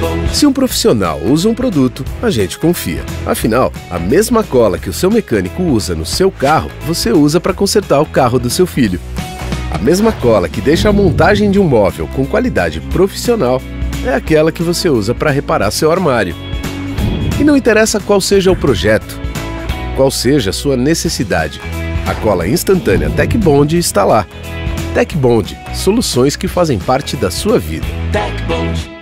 Se um profissional usa um produto, a gente confia. Afinal, a mesma cola que o seu mecânico usa no seu carro, você usa para consertar o carro do seu filho. A mesma cola que deixa a montagem de um móvel com qualidade profissional é aquela que você usa para reparar seu armário. E não interessa qual seja o projeto, qual seja a sua necessidade, a cola instantânea Tecbond está lá. Tecbond, soluções que fazem parte da sua vida. Tecbond.